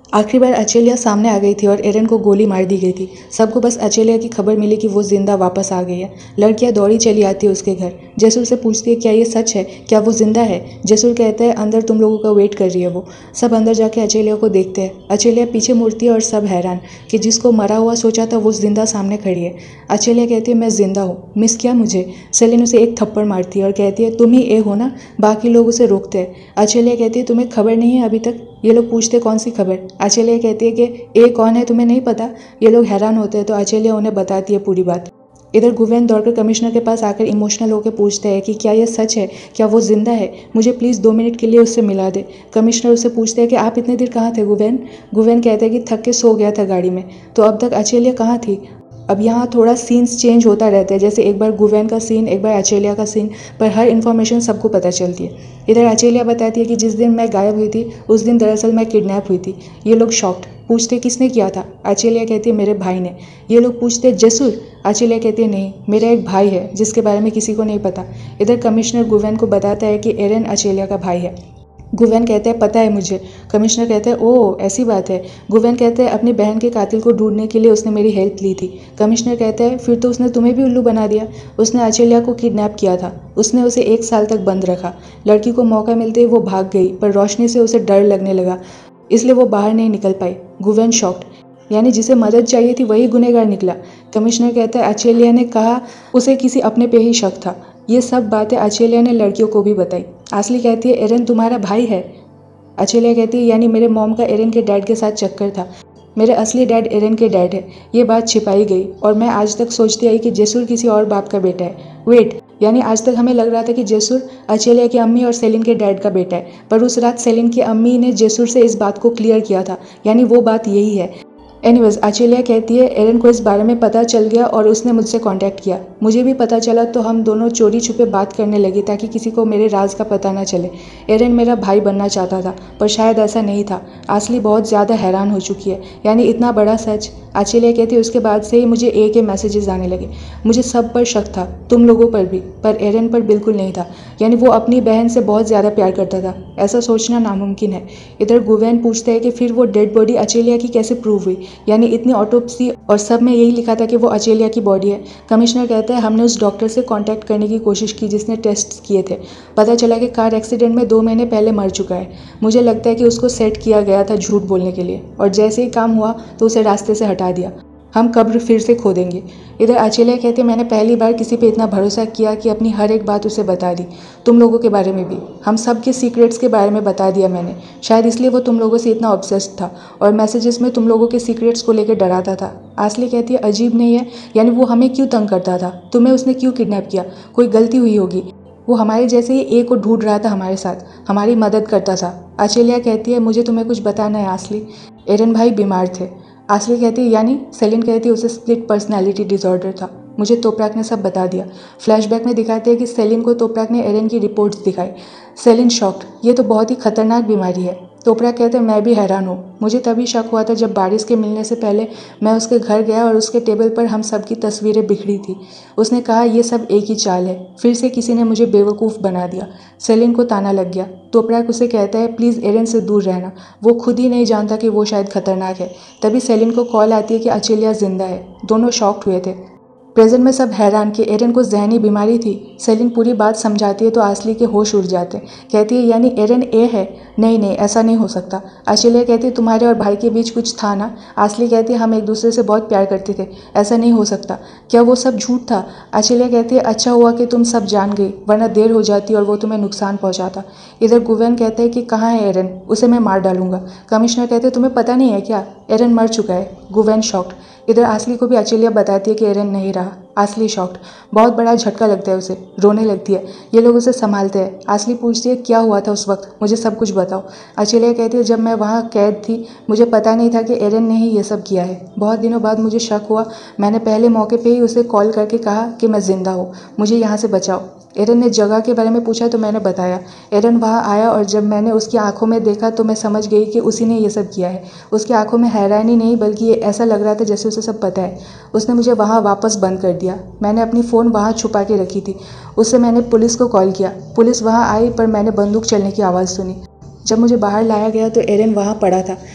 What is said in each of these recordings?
आखिरी बार अचेलिया सामने आ गई थी और एरन को गोली मार दी गई थी। सबको बस अचेलिया की खबर मिली कि वो जिंदा वापस आ गई है। लड़कियां दौड़ी चली आती है उसके घर। जसूर से पूछती है क्या ये सच है, क्या वो जिंदा है। जसूर कहता है अंदर तुम लोगों का वेट कर रही है वो। सब अंदर जाके अचेलिया को देखते हैं। अचेलिया पीछे मुड़ती है और सब हैरान कि जिसको मरा हुआ सोचा था वो जिंदा सामने खड़ी है। अचेलिया कहती है मैं जिंदा हूँ, मिस किया मुझे। सेलिन उसे एक थप्पड़ मारती है और कहती है तुम ही ए हो ना। बाकी लोग उसे रोकते हैं। अचेलिया कहती है तुम्हें खबर नहीं है अभी तक। ये लोग पूछते कौन सी खबर। अचेलिया कहती है कि ए कौन है तुम्हें नहीं पता। ये लोग हैरान होते हैं तो अचेलिया उन्हें बताती है पूरी बात। इधर गुवेन दौड़कर कमिश्नर के पास आकर इमोशनल होकर पूछते हैं कि क्या यह सच है, क्या वो जिंदा है, मुझे प्लीज़ 2 मिनट के लिए उससे मिला दे। कमिश्नर उससे पूछते हैं कि आप इतने देर कहाँ थे गुवेन। गुवेन कहते हैं कि थक के सो गया था गाड़ी में। तो अब तक अचेलिया कहाँ थी। अब यहाँ थोड़ा सीन्स चेंज होता रहता है, जैसे एक बार गुवेन का सीन, एक बार अचेलिया का सीन, पर हर इन्फॉर्मेशन सबको पता चलती है। इधर अचेलिया बताती है कि जिस दिन मैं गायब हुई थी उस दिन दरअसल मैं किडनैप हुई थी। ये लोग शॉक्ड, पूछते किसने किया था। अचेलिया कहती है मेरे भाई ने। ये लोग पूछते जसूर। अचेलिया कहती है नहीं, मेरा एक भाई है जिसके बारे में किसी को नहीं पता। इधर कमिश्नर गुवेन को बताता है कि एरन अचेलिया का भाई है। गुवेन कहते हैं पता है मुझे। कमिश्नर कहते हैं ओह ऐसी बात है। गुवेन कहते हैं अपनी बहन के कातिल को ढूंढने के लिए उसने मेरी हेल्प ली थी। कमिश्नर कहते हैं फिर तो उसने तुम्हें भी उल्लू बना दिया। उसने अचेलिया को किडनैप किया था। उसने उसे 1 साल तक बंद रखा। लड़की को मौका मिलते ही वो भाग गई, पर रोशनी से उसे डर लगने लगा, इसलिए वो बाहर नहीं निकल पाई। गुवेन शॉक्ड, यानी जिसे मदद चाहिए थी वही गुनहगार निकला। कमिश्नर कहता है अचेलिया ने कहा उसे किसी अपने पे ही शक था। ये सब बातें अचेलिया ने लड़कियों को भी बताई। आसली कहती है एरन तुम्हारा भाई है। अचेलिया कहती है यानी मेरे मॉम का एरन के डैड के साथ चक्कर था। मेरे असली डैड एरन के डैड है। ये बात छिपाई गई और मैं आज तक सोचती आई कि जसूर किसी और बाप का बेटा है। वेट, यानी आज तक हमें लग रहा था कि जसूर अचेलिया की अम्मी और सेलिन के डैड का बेटा है, पर उस रात सेलिन की अम्मी ने जसूर से इस बात को क्लियर किया था, यानी वो बात यही है। एनीवेज अचेलिया कहती है एरन को इस बारे में पता चल गया और उसने मुझसे कांटेक्ट किया। मुझे भी पता चला तो हम दोनों चोरी छुपे बात करने लगे ताकि किसी को मेरे राज का पता ना चले। एरन मेरा भाई बनना चाहता था, पर शायद ऐसा नहीं था। आसली बहुत ज़्यादा हैरान हो चुकी है, यानी इतना बड़ा सच। अचेलिया कहती है उसके बाद से ही मुझे ए के मैसेजेस आने लगे। मुझे सब पर शक था, तुम लोगों पर भी, पर एरन पर बिल्कुल नहीं था। यानी वो अपनी बहन से बहुत ज़्यादा प्यार करता था। ऐसा सोचना नामुमकिन है। इधर गुवेन पूछते हैं कि फिर वो डेड बॉडी अचेलिया की कैसे प्रूव हुई, यानी इतनी ऑटोप्सी और सब में यही लिखा था कि वो अचेलिया की बॉडी है। कमिश्नर कहता है हमने उस डॉक्टर से कांटेक्ट करने की कोशिश की जिसने टेस्ट किए थे। पता चला कि कार एक्सीडेंट में 2 महीने पहले मर चुका है। मुझे लगता है कि उसको सेट किया गया था झूठ बोलने के लिए, और जैसे ही काम हुआ तो उसे रास्ते से हटा दिया। हम कब्र फिर से खोदेंगे। इधर अचेलिया कहती है मैंने पहली बार किसी पे इतना भरोसा किया कि अपनी हर एक बात उसे बता दी। तुम लोगों के बारे में भी, हम सब के सीक्रेट्स के बारे में बता दिया मैंने। शायद इसलिए वो तुम लोगों से इतना ऑब्सेस्ड था और मैसेजेस में तुम लोगों के सीक्रेट्स को लेकर डराता था। आसली कहती है अजीब नहीं है, यानी वो हमें क्यों तंग करता था। तुम्हें उसने क्यों किडनैप किया, कोई गलती हुई होगी। वो हमारे जैसे ही ए को ढूंढ रहा था हमारे साथ, हमारी मदद करता था। अचेलिया कहती है मुझे तुम्हें कुछ बताना है आसली। एरन भाई बीमार थे। आसली कहती है यानी। सेलिन कहती है उसे स्प्लिट पर्सनैलिटी डिसऑर्डर था। मुझे तोपराक ने सब बता दिया। फ्लैशबैक में दिखाते हैं कि सेलिन को तोपराक ने एरन की रिपोर्ट्स दिखाई। सेलिन शॉक्ड, ये तो बहुत ही खतरनाक बीमारी है। तोपराक कहते हैं मैं भी हैरान हूँ। मुझे तभी शक हुआ था जब बारिश के मिलने से पहले मैं उसके घर गया और उसके टेबल पर हम सब की तस्वीरें बिखरी थी। उसने कहा यह सब एक ही चाल है, फिर से किसी ने मुझे बेवकूफ़ बना दिया। सेलिन को ताना लग गया। तोपराक उसे कहता है प्लीज़ एरन से दूर रहना, वो खुद ही नहीं जानता कि वो शायद खतरनाक है। तभी सेलिन को कॉल आती है कि अचेलिया जिंदा है। दोनों शॉक्ड हुए थे। प्रेजेंट में सब हैरान कि एरन को जहनी बीमारी थी। सेलिन पूरी बात समझाती है तो आसली के होश उड़ जाते। कहती है यानी एरन ए है। नहीं नहीं, ऐसा नहीं हो सकता। अचेलिया कहती है तुम्हारे और भाई के बीच कुछ था ना। आसली कहती है हम एक दूसरे से बहुत प्यार करते थे, ऐसा नहीं हो सकता। क्या वो सब झूठ था। अचेलिया कहती है अच्छा हुआ कि तुम सब जान गई, वरना देर हो जाती और वो तुम्हें नुकसान पहुंचाता। इधर गुवेन कहते हैं कि कहाँ है एरन, उसे मैं मार डालूंगा। कमिश्नर कहते हैं तुम्हें पता नहीं है क्या, एरन मर चुका है। Guven shocked. इधर आसली को भी अचेलिया बताती है कि एरन नहीं रहा। आसली शॉक्ड, बहुत बड़ा झटका लगता है उसे, रोने लगती है। ये लोग उसे संभालते हैं। आसली पूछती है क्या हुआ था उस वक्त, मुझे सब कुछ बताओ। अचेलिया कहती है जब मैं वहाँ कैद थी मुझे पता नहीं था कि एरन ने ही ये सब किया है। बहुत दिनों बाद मुझे शक हुआ। मैंने पहले मौके पे ही उसे कॉल करके कहा कि मैं जिंदा हूँ, मुझे यहाँ से बचाओ। एरन ने जगह के बारे में पूछा तो मैंने बताया। एरन वहाँ आया और जब मैंने उसकी आंखों में देखा तो मैं समझ गई कि उसी ने ये सब किया है। उसकी आंखों में हैरानी नहीं बल्कि ये ऐसा लग रहा था जैसे उसे सब पता है। उसने मुझे वहाँ वापस बंद कर दिया। मैंने अपनी फ़ोन वहाँ छुपा के रखी थी। उससे मैंने पुलिस को कॉल किया। पुलिस वहाँ आई पर मैंने बंदूक चलने की आवाज़ सुनी। जब मुझे बाहर लाया गया तो एरन वहाँ पड़ा था।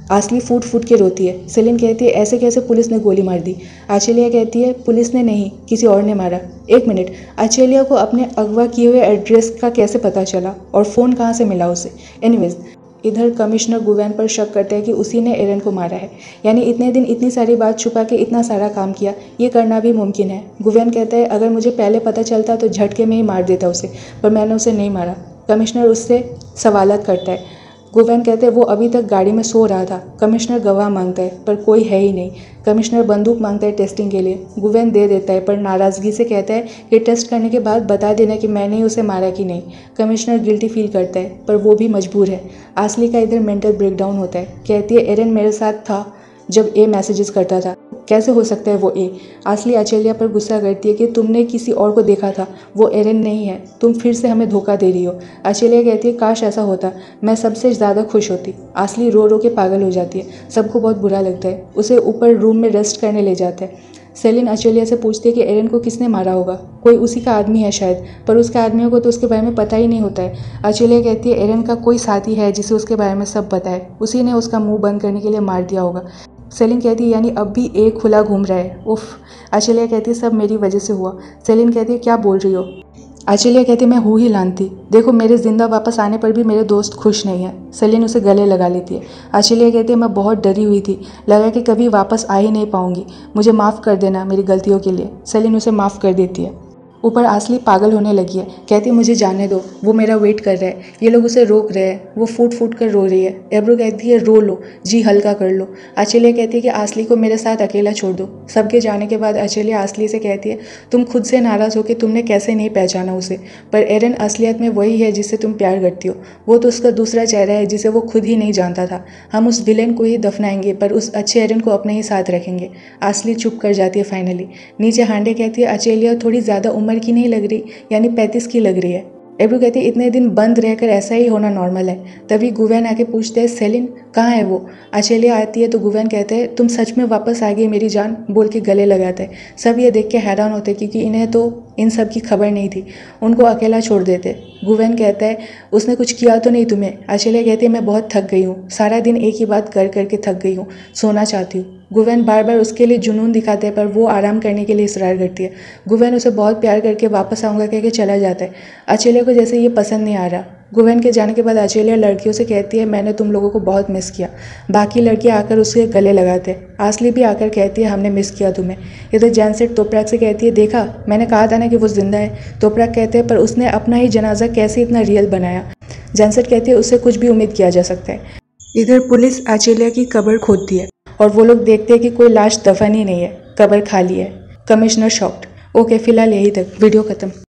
आसली फूट फूट के रोती है। सेलिन कहती है ऐसे कैसे पुलिस ने गोली मार दी। आचेलिया कहती है पुलिस ने नहीं, किसी और ने मारा। एक मिनट, आचेलिया को अपने अगवा किए हुए एड्रेस का कैसे पता चला और फ़ोन कहाँ से मिला उसे। एनीवेज, इधर कमिश्नर गुवेन पर शक करते हैं कि उसी ने एरन को मारा है। यानी इतने दिन इतनी सारी बात छुपा के इतना सारा काम किया, ये करना भी मुमकिन है। गुवेन कहता है अगर मुझे पहले पता चलता तो झटके में ही मार देता उसे, पर मैंने उसे नहीं मारा। कमिश्नर उससे सवालत करता है। गुवेन कहते हैं वो अभी तक गाड़ी में सो रहा था। कमिश्नर गवाह मांगता है पर कोई है ही नहीं। कमिश्नर बंदूक मांगता है टेस्टिंग के लिए। गुवेन दे देता है पर नाराज़गी से कहता है कि टेस्ट करने के बाद बता देना कि मैंने ही उसे मारा कि नहीं। कमिश्नर गिल्टी फील करता है पर वो भी मजबूर है। आसली का इधर मेंटल ब्रेकडाउन होता है। कहती है एरन मेरे साथ था जब ए मैसेजेस करता था, कैसे हो सकता है वो ए। आसली आचेलिया पर गुस्सा करती है कि तुमने किसी और को देखा था, वो एरन नहीं है, तुम फिर से हमें धोखा दे रही हो। आचेलिया कहती है काश ऐसा होता, मैं सबसे ज़्यादा खुश होती। आसली रो रो के पागल हो जाती है। सबको बहुत बुरा लगता है। उसे ऊपर रूम में रेस्ट करने ले जाते हैं। सेलिन आचेलिया से पूछती है कि एरन को किसने मारा होगा। कोई उसी का आदमी है शायद, पर उसके आदमियों को तो उसके बारे में पता ही नहीं होता है। आचेलिया कहती है एरन का कोई साथी है जिसे उसके बारे में सब पता है, उसी ने उसका मुंह बंद करने के लिए मार दिया होगा। सेलिन कहती है यानी अब भी एक खुला घूम रहा है। उफ। आचेलिया कहती है सब मेरी वजह से हुआ। सेलिन कहती है क्या बोल रही हो। आचेलिया कहती है मैं हूँ ही लानती, देखो मेरे जिंदा वापस आने पर भी मेरे दोस्त खुश नहीं है। सेलिन उसे गले लगा लेती है। आचेलिया कहती है मैं बहुत डरी हुई थी, लगा कि कभी वापस आ ही नहीं पाऊंगी, मुझे माफ़ कर देना मेरी गलतियों के लिए। सेलिन उसे माफ़ कर देती है। ऊपर आसली पागल होने लगी है। कहती है मुझे जाने दो, वो मेरा वेट कर रहा है, ये लोग उसे रोक रहे हैं, वो फूट फूट कर रो रही है। एब्रो कहती है रो लो, जी हल्का कर लो। आचेलिया कहती है कि आसली को मेरे साथ अकेला छोड़ दो। सबके जाने के बाद आचेलिया आसली से कहती है तुम खुद से नाराज़ हो कि तुमने कैसे नहीं पहचाना उसे, पर एरन असलियत में वही है जिससे तुम प्यार करती हो। वो तो उसका दूसरा चेहरा है जिसे वो खुद ही नहीं जानता था। हम उस विलेन को ही दफनाएंगे पर उस अच्छे एरन को अपने ही साथ रखेंगे। आसली चुप कर जाती है फाइनली। नीचे हांडे कहती है आचेलिया थोड़ी ज़्यादा उम्र की नहीं लग रही, यानी 35 की लग रही है। एब्रू कहती है इतने दिन बंद रहकर ऐसा ही होना नॉर्मल है। तभी गुवेन आके पूछते हैं सेलिन कहाँ है वो। आचेलिया आती है तो गुवेन कहते हैं तुम सच में वापस आ गई मेरी जान, बोल के गले लगाते हैं। सब ये देख के हैरान होते क्योंकि इन्हें तो इन सब की खबर नहीं थी। उनको अकेला छोड़ देते। गुवेन कहता है उसने कुछ किया तो नहीं तुम्हें। आचेलिया कहती है मैं बहुत थक गई हूँ, सारा दिन एक ही बात कर करके थक गई हूँ, सोना चाहती हूँ। गुवेन बार बार उसके लिए जुनून दिखाते हैं पर वो आराम करने के लिए इसरार करती है। गुवेन उसे बहुत प्यार करके वापस आऊँगा कह के चला जाता है। आचेलिया को जैसे ये पसंद नहीं आ रहा। गुवेन के जाने के बाद आचेलिया लड़कियों से कहती है मैंने तुम लोगों को बहुत मिस किया। बाकी लड़कियां आकर उसके गले लगाते हैं। आसली भी आकर कहती है हमने मिस किया तुम्हें। इधर जैनसेट तोपराक से कहती है देखा मैंने कहा था ना कि वो जिंदा है। तोपराक कहते हैं पर उसने अपना ही जनाजा कैसे इतना रियल बनाया। जैनसेट कहती है उससे कुछ भी उम्मीद किया जा सकता है। इधर पुलिस आचेलिया की कब्र खोदती है और वो लोग देखते हैं कि कोई लाश दफन ही नहीं है, कब्र खाली है। Commissioner shocked. ओके फिलहाल यही तक, वीडियो खत्म।